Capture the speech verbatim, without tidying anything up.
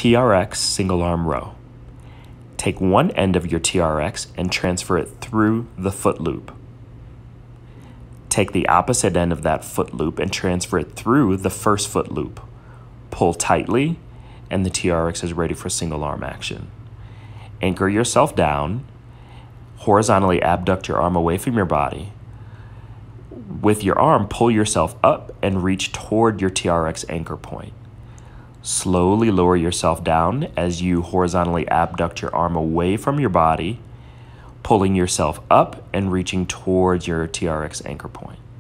T R X single arm row. Take one end of your T R X and transfer it through the foot loop. Take the opposite end of that foot loop and transfer it through the first foot loop. Pull tightly, and the T R X is ready for single arm action. Anchor yourself down, horizontally abduct your arm away from your body. With your arm, pull yourself up and reach toward your T R X anchor point. Slowly lower yourself down as you horizontally abduct your arm away from your body, pulling yourself up and reaching towards your T R X anchor point.